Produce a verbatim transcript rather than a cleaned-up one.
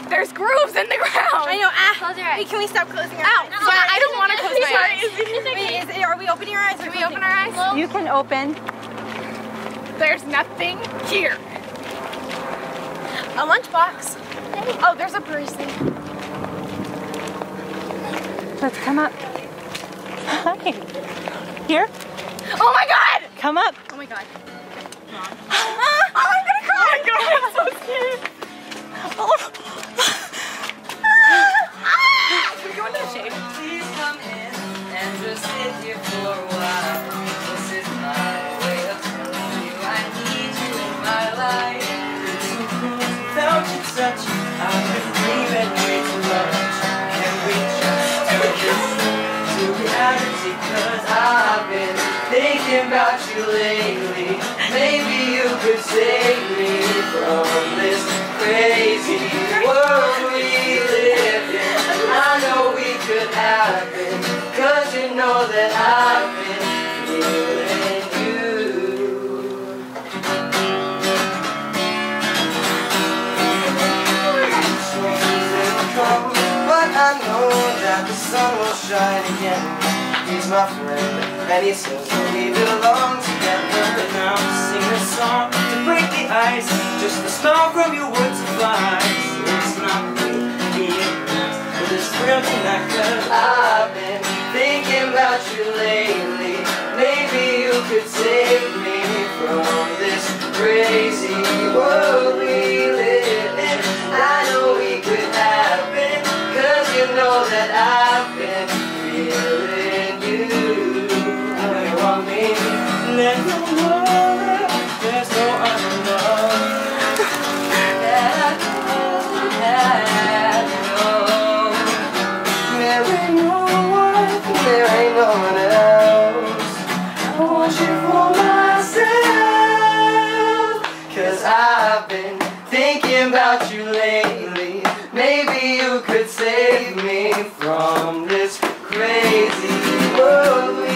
There's grooves in the ground. I know. Ah. Close your eyes. Wait, can we stop closing our Ow. eyes? So I don't want to close my eyes. Wait, is it, are we opening our eyes? Can we open our eyes? You can open. There's nothing here. A lunchbox. Oh, there's a bracelet. Let's come up. Hi. Here? Oh my god! Come up. Oh my god. Ah, Oh, I'm gonna cry! Oh my god, I'm so scared. Oh. Ah. Can we go into the shade? Please come in and just sit here for a while. This is my way of telling you I need you in my life. Without your touch, I've been dreaming way too much. Can we just turn this to reality? Cause I've been thinking about you lately. Maybe you could save me from this crazy world we live in. I know we could happen, cause you know that I've been feeling you. But I know that the sun will shine again. He's my friend, and he says that we belong together. Now sing a song to break the ice. Just a smile from you would suffice. It's not you being nice, but it's real tonight. Cause I've been thinking about you lately. Maybe you could save me from this crazy world we live in. I know we could happen, cause you know that I've been feeling you. I know you want me. Never worry, there's no other love that I know, that I know. There ain't no one, there ain't no one else. I want you for myself, cause I've been thinking about you lately. Maybe you could save me from this crazy world we